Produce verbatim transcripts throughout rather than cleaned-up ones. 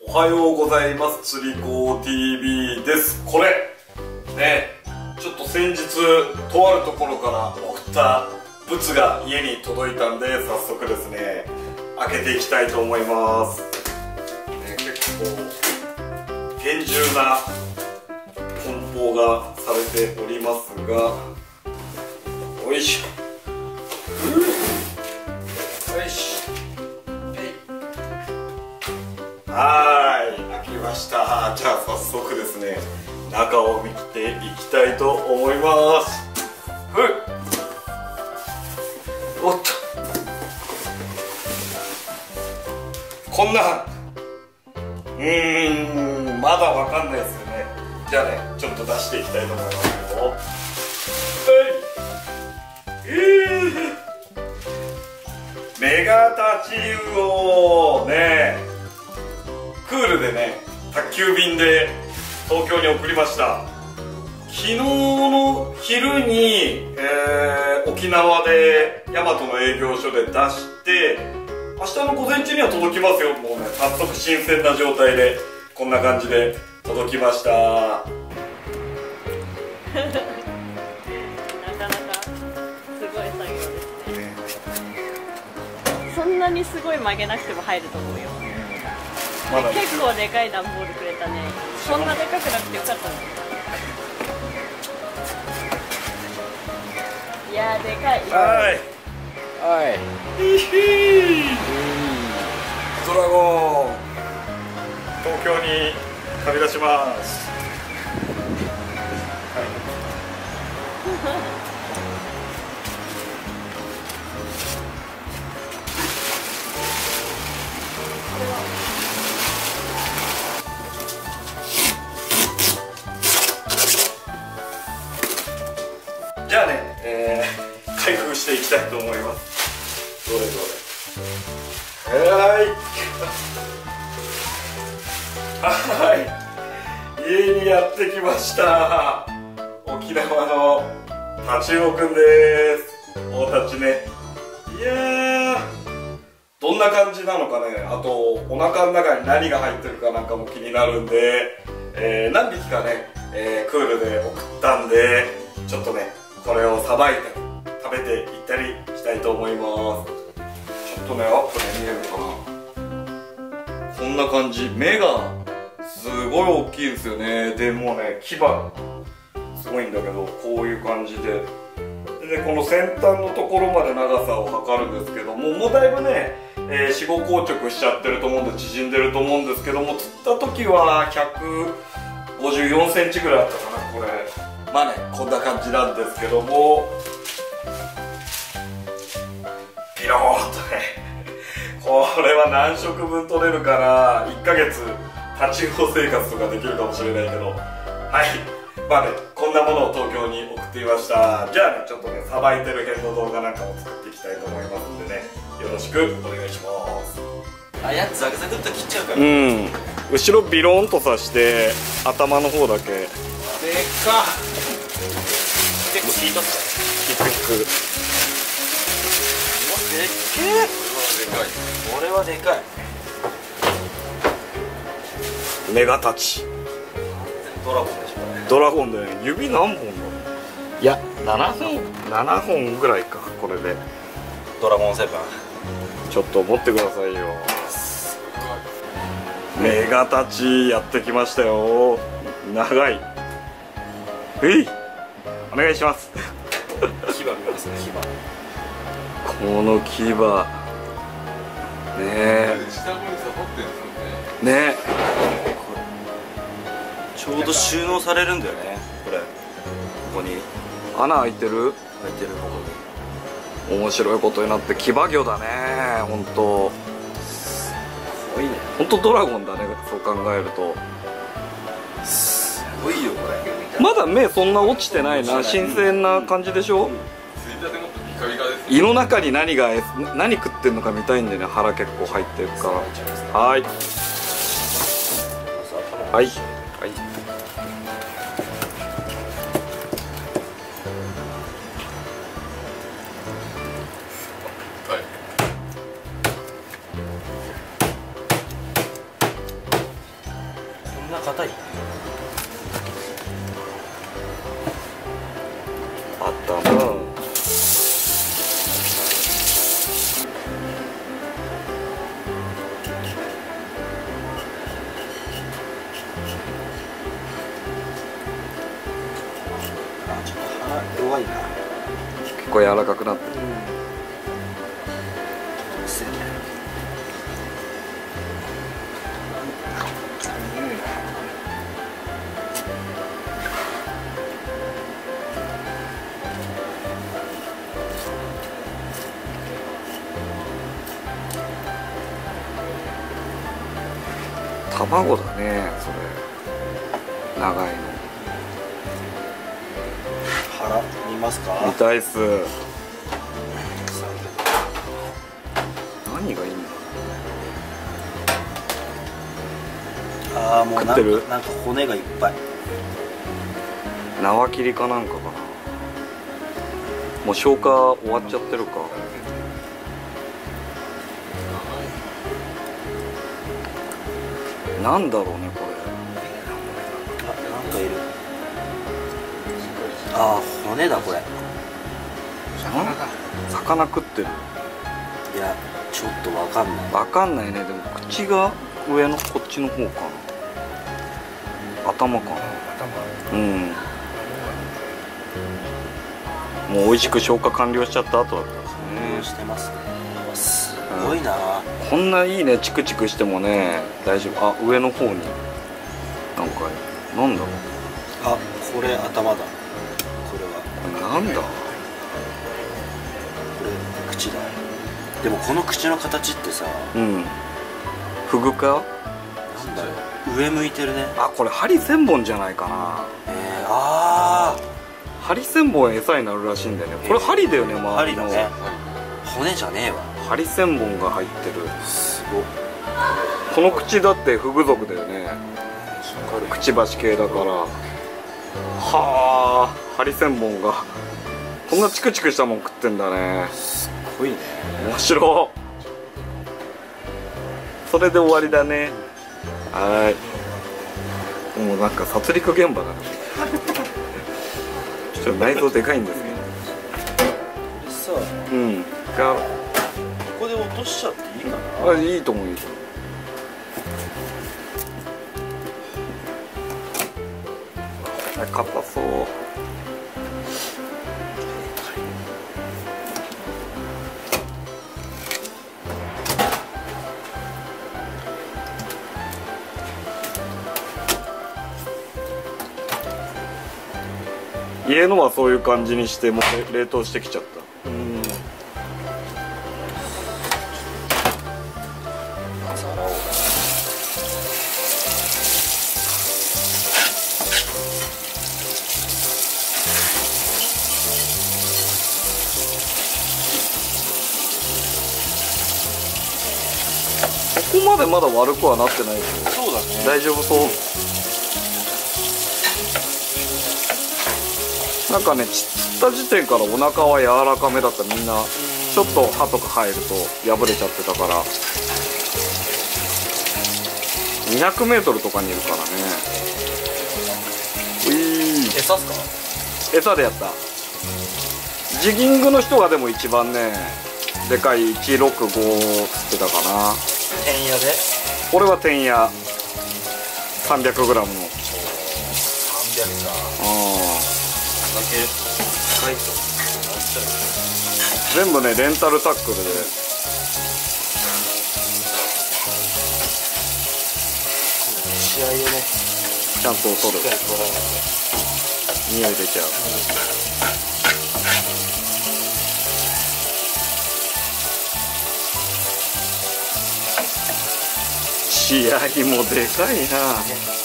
おはようございます。釣り子 ティービー です。これね、ちょっと先日とあるところから送った物が家に届いたんで、早速ですね開けていきたいと思います、ね、結構厳重な梱包がされておりますが、よいしょよいしょ、はーい、開きました。じゃあ早速ですね中を見ていきたいと思います。ふっおっと、こんなうーんまだわかんないですよね。じゃあねちょっと出していきたいと思いますよ。はい、えー、メガタチウオね、クールでね宅急便で東京に送りました。昨日の昼に、えー、沖縄で大和の営業所で出して、明日の午前中には届きますよ。もうね早速新鮮な状態でこんな感じで届きました。なかなかすごい作業ですね。ね、そんなにすごい曲げなくても入ると思うよ。まだ結構でかい段ボールくれたね。そんなでかくなくてよかったね。いやーでかい。 はいはい、ドラゴン東京に旅立ちます。はいじゃあね、えー、開封していきたいと思います。どれどれ、はいはい家にやってきました。沖縄のタチウオくんです。大タチね。いやーどんな感じなのかね。あとお腹の中に何が入ってるかなんかも気になるんで、えー、何匹かね、えー、クールで送ったんで、ちょっとねこれをさばいて食べていったりしたいと思います。ちょっとねアップで見えるかな。こんな感じ、目がすごい大きいですよね。でもうね牙がすごいんだけど、こういう感じで、でこの先端のところまで長さを測るんですけども、もうだいぶね、えー、死後硬直しちゃってると思うんで縮んでると思うんですけども、釣った時はひゃくごじゅうよんセンチぐらいあったかな。これまあねこんな感じなんですけども、ピローっとねこれは何食分取れるかな。いっかげつタチウオ生活とかできるかもしれないけど、はい、まあねこんなものを東京に送ってみました。じゃあねちょっとねさばいてる辺の動画なんかも作っていきたいと思いますんでね、よろしくお願いします。 あ、やつザクザクっと切っちゃうから。 うん、後ろビローンとさして頭の方だけ。でっか結構引いたっすキックキック。 うわでっけえ。これはでかい。 メガタチドラゴンでしょうね。 ドラゴンでね、指何本だろう。いやななほんななほんぐらいか。これでドラゴンセブンちょっと持ってくださいよ。メガタチやってきましたよ。長い。えいお願いします牙見ますね。牙この牙ねえねえ、 ちょうど収納されるんだよね。これここに穴開いてる開いてる。ここ面白いことになって、騎馬魚だね。ほんとすごいね。 ほんとドラゴンだね、そう考えると。 すごいよこれ。 まだ目そんな落ちてないな。新鮮な感じでしょ。胃の中に何が何食ってんのか見たいんでね。腹結構入ってるから。はいはいはい。 硬い。 頭。 弱いな。 結構柔らかくなってる。卵だね、それ。長いの。 腹見ますか？ 見たいっす。何がいいんだ。 ああ、もうなんか食ってる？ なんか骨がいっぱい。 縄切りかなんかかな。もう消化終わっちゃってるか。なんだろうねこれ。 あ、なんかいる。ああ、骨だこれ。 魚だ。魚食ってる。 いや、ちょっとわかんない。 わかんないね。でも口が上のこっちの方かな。頭かな。うん。もう美味しく消化完了しちゃった後だったんですね。 してますね。すごいな。 こんないいね、チクチクしてもね大丈夫。あ、上の方になんかなんだろう。 あ、これ頭だ。これはなんだ。 これ口だ。でもこの口の形ってさ、 うん。フグか？ なんだよ。上向いてるね。 あ、これ針千本じゃないかな。 えー、ああ。 針千本餌になるらしいんだよね。これ針だよね、周りの。 針だね。骨じゃねえわ。 針千本が入ってる。 すごい。 この口だってフグ族だよね。くちばし系だから。はあ、針千本がこんなチクチクしたもん食ってんだね。 すごいね。 面白い。それで終わりだね。はい。もうなんか殺戮現場だね。ちょっと内臓でかいんですけど。 さあ、 うんがここで落としちゃっていいかな。 あ、いいと思う。いいと思う。硬そう。家のはそういう感じにしてもう冷凍してきちゃった。うん。 皿を。 ここまでまだ悪くはなってないけど。 そうだね。 大丈夫そう。なんかね、釣った時点からお腹は柔らかめだった。みんなちょっと歯とか入ると破れちゃってたから。にひゃくメートルとかにいるからね。ういー。 餌っすか？ 餌でやった。ジギングの人がでも一番ねでかいいちろくご釣ってたかな。 天野で？ これは天野 さんびゃくグラム の。 さんびゃくか。 ああ。 だけ深いと全部ねレンタルタックルで。 試合をねちゃんと取る。 しっかり取らないと匂い出ちゃう。試合もでかいな。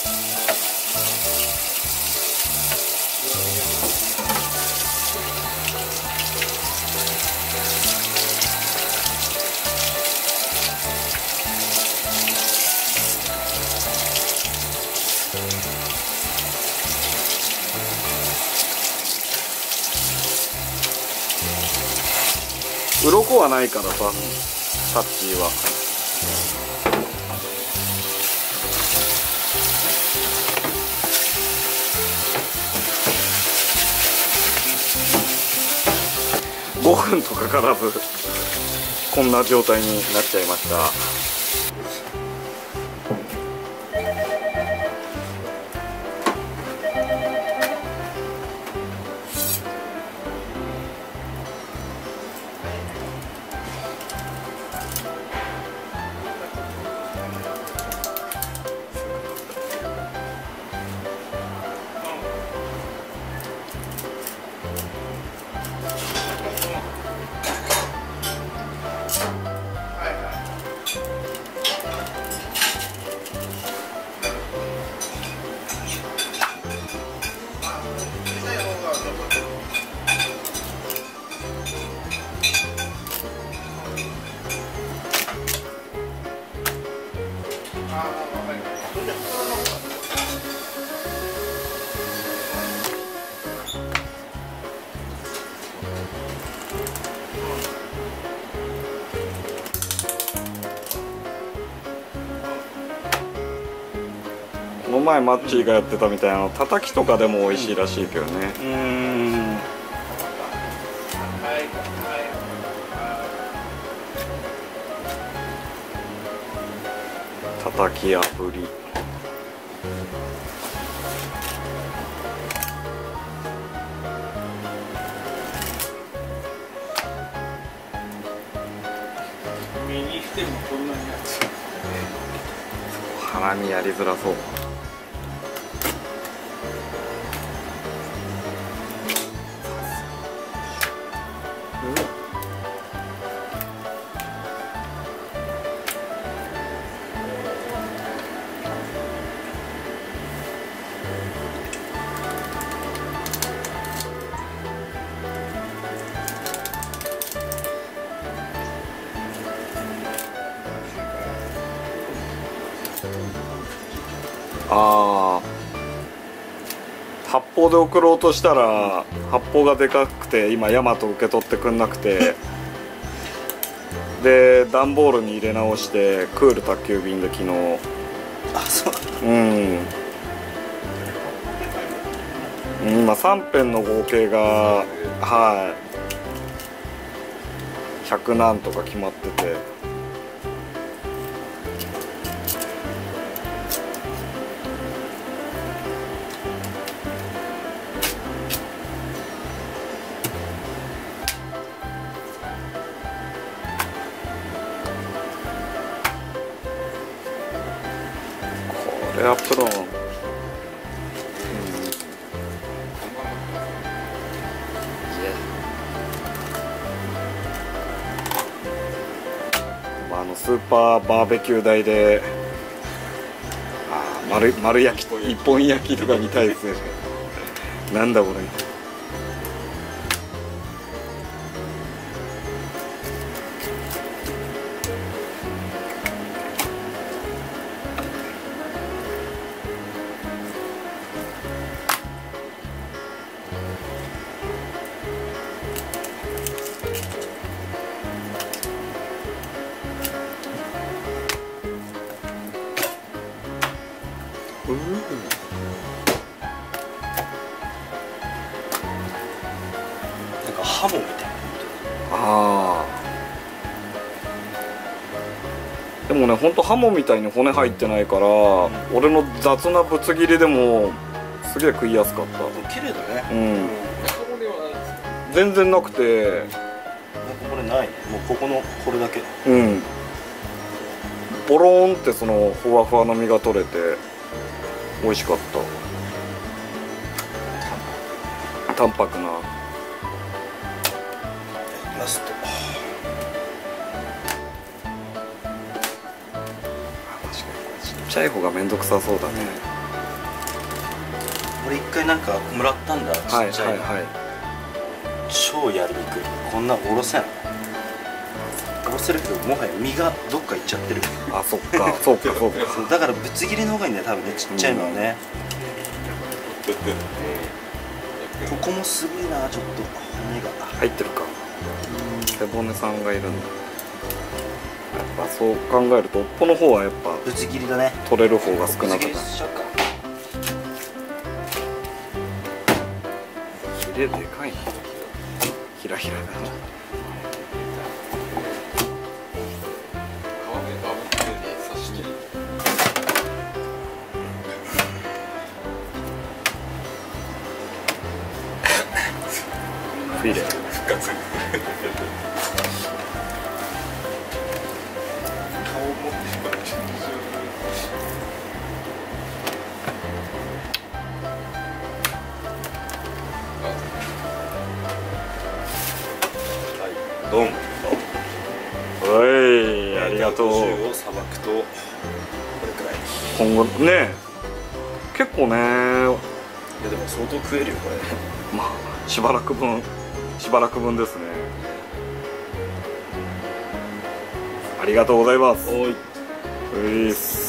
鱗はないからさ、タッチーは。 分とかからずこんな状態になっちゃいました。この前マッチーがやってたみたいなたたきとかでも美味しいらしいけどね。 うーん。 たたき炙り。 身にしてもこんなにやつ。 ハラミやりづらそう。ああ、発砲で送ろうとしたら発砲がでかくて今ヤマト受け取ってくんなくてで段ボールに入れ直してクール宅急便で昨日。 あ、そう。 うん今さん辺の合計がはいひゃくなんとか決まってて。これはプロの、うん、あのスーパーバーベキュー台であ丸丸焼き一本焼きとか見たいですね。なんだこれ。 なんかハモみたいな。 ああでもね、ほんとハモみたいに骨入ってないから、うん、俺の雑なぶつ切りでもすげえ食いやすかった。 綺麗だね。 うん、全然なくて、 これないね。もうここのこれだけ。 うん、ボローンってそのふわふわの身が取れて美味しかった。淡白なラスト。 ちっちゃい方がめんどくさそうだね。 俺一回なんかもらったんだ、ちっちゃいの。はいはいはい。超やりにくい。こんなおろせん。おろせるけど、もはや身がどっかいっちゃってる。 あ、そっか、そうか、そうか。 だからぶつ切りの方がいいんだよ、多分ね、ちっちゃいのはね。ここもすごいな、ちょっと骨が入ってるか。背骨さんがいるんだ。やっぱそう考えると、尾っぽの方はやっぱぶつ切りだね。 取れる方が少なかった。ヒレでかいな。ひらひらだな。 フィレ復活。顔持ってしまう。 ドン。 おい、ありがとう。 をさばくとこれくらい。 今後ね、結構ね、 いやでも相当食えるよこれ。 まあしばらく分、しばらく分ですね。ありがとうございます。 おい。 ういっす。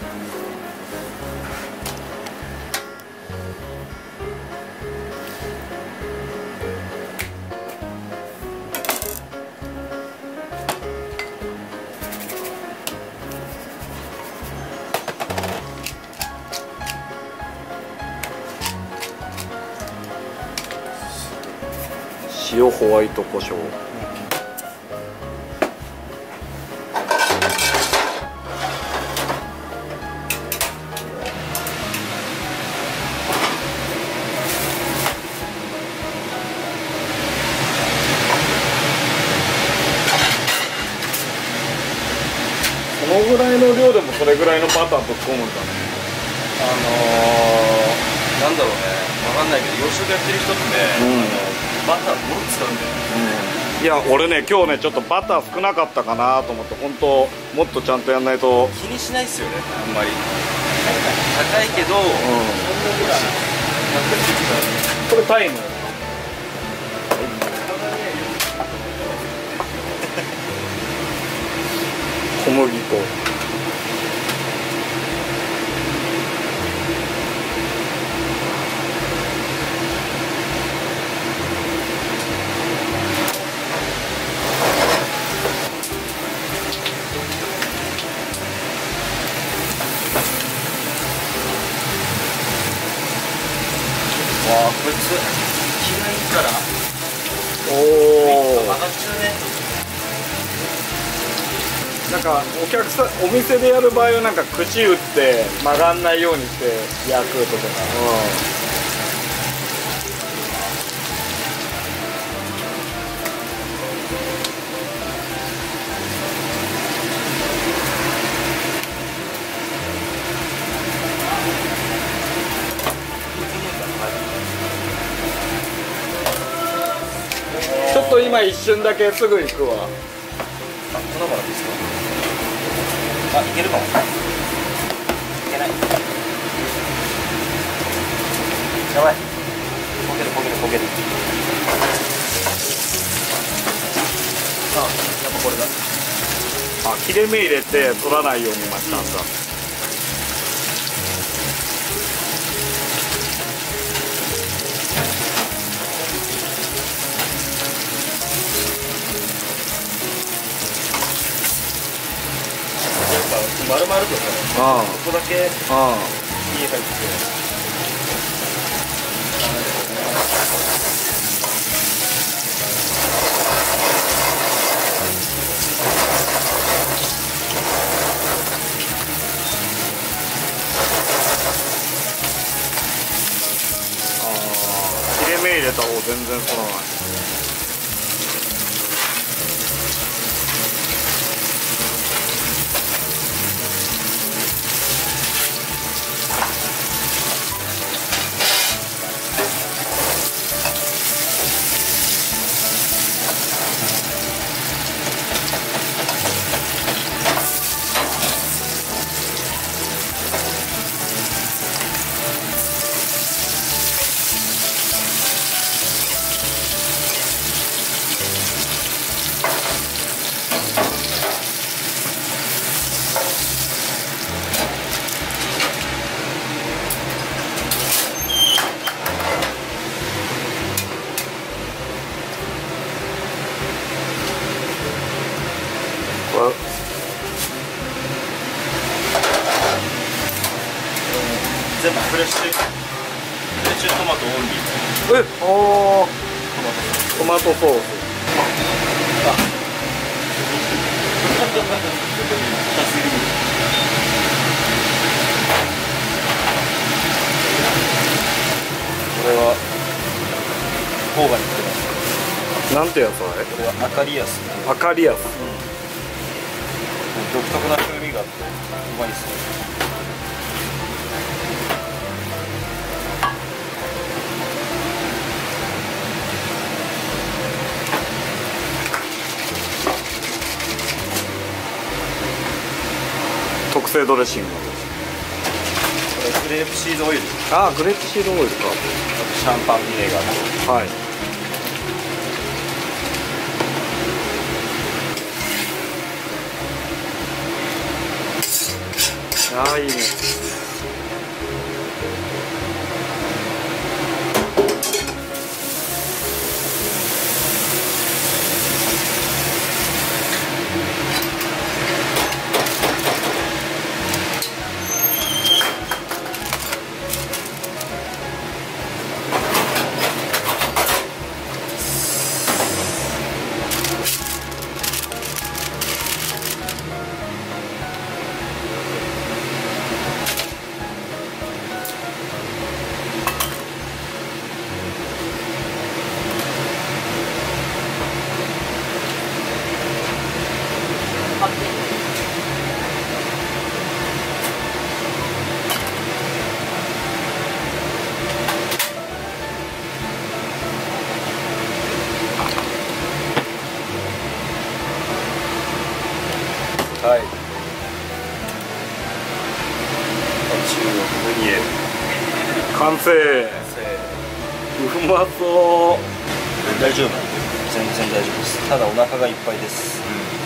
塩、ホワイト胡椒。このぐらいの量でもそれぐらいのバターぶっ込むんだね。 あのー、なんだろうね、わかんないけど洋食やってる人って、 うん、 あのバターもろ使うんだよね。 うん、いや俺ね今日ねちょっとバター少なかったかなと思って、本当もっとちゃんとやんないと。 気にしないっすよね、あんまり。高いけど、うん、 これタイム。小麦粉。 わあ、こいつ気がいいから。 おお。 上がっちゃうね。 なんかお客さんお店でやる場合はなんか串打って曲がんないようにして焼くとか。うん、ちょっと今一瞬だけすぐ行くわ。 あ、粉々ですか。あ、いけるかも。いけない。やばい。焦げる焦げる焦げる。あ、やっぱこれだ。 あ、切れ目入れて取らないようにましたんだ。 丸々とか、 ああ、 ここだけ家入って。 ああ、切れ目入れた方全然取らない。 全部フレッシュフレッシュトマトオンリー。 え、おー、トマトソース。これはオーガニックだ。 なんてやつあれ？ これはアカリアス。 アカリアス。 独特な風味があってうまいですね。 特製ドレッシング。 これグレープシードオイル。 ああ、グレープシードオイルか。 シャンパンビネガーと。 はい。ああ、いいね。 はい。中国ムニエル完成。うまそう。 大丈夫。全然大丈夫です。ただお腹がいっぱいです。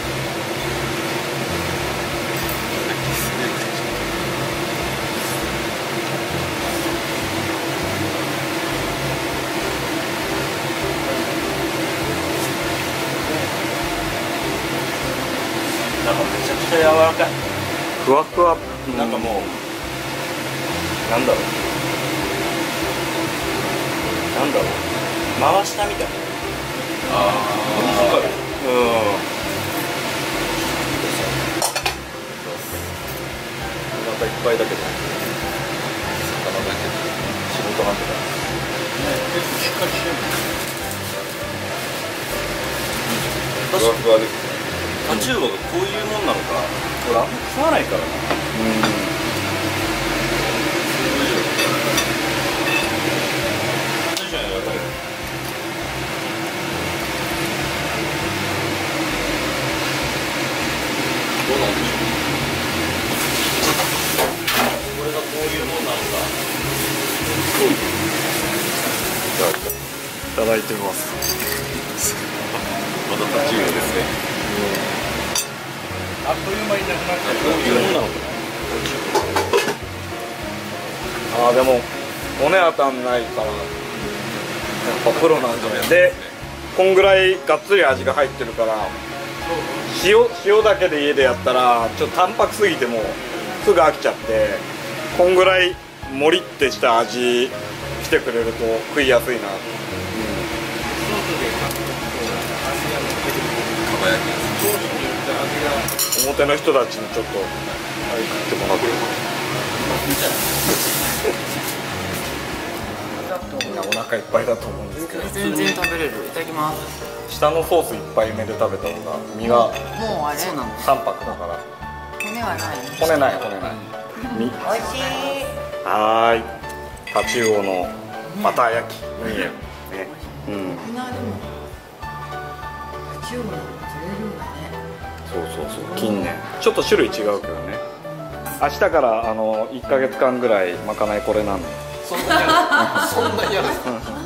なんかめちゃくちゃ柔らかい。 ふわふわ。 なんかもう、なんだろう。なんだろう。回したみたいな。ああ。わかる。うん。お腹いっぱいだけど。魚だけど。仕事なんてだ。結構しっかりしてる。ふわふわです。タチウオがこういうもんなのか、俺あんま食わないからな。うん。確かにやばい。どうなんでしょう。これがこういうもんなのか。 いただいてみます。 またタチウオですね。あっという間になくなっちゃう。どういうもんなのかな。 ああ、でも骨当たんないからやっぱプロなんじゃない。でこんぐらいがっつり味が入ってるから、塩塩だけで家でやったらちょっと淡白すぎてもすぐ飽きちゃって、こんぐらいもりってした味してくれると食いやすいな。表の人たちにちょっと食ってもらってみんなお腹いっぱいだと思うんですけど、 全然食べれる。いただきます。 下のソースいっぱいめで食べた方が身がもうあれそうなんだ。 淡白だから。 骨はない。 骨ない骨ない。身。 美味しい。 はーい。タチウオのバター焼きムニエルね。うん。 沖縄でもタチウオの釣れるんだね。 そうそうそう。近年ちょっと種類違うけどね。明日からあのいっかげつかんぐらいまかないこれなの。 そんなに嫌です。そんなに嫌です。